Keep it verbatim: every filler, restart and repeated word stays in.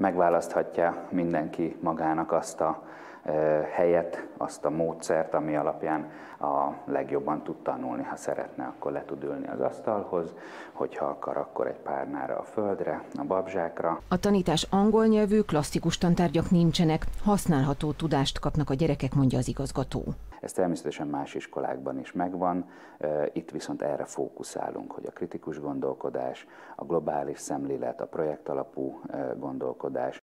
Megválaszthatja mindenki magának azt a helyet, azt a módszert, ami alapján a legjobban tud tanulni. Ha szeretne, akkor le tud ülni az asztalhoz, hogyha akar, akkor egy párnára a földre, a babzsákra. A tanítás angol nyelvű, klasszikus tantárgyak nincsenek, használható tudást kapnak a gyerekek, mondja az igazgató. Ez természetesen más iskolákban is megvan, itt viszont erre fókuszálunk, hogy a kritikus gondolkodás, a globális szemlélet, a projektalapú gondolkodás,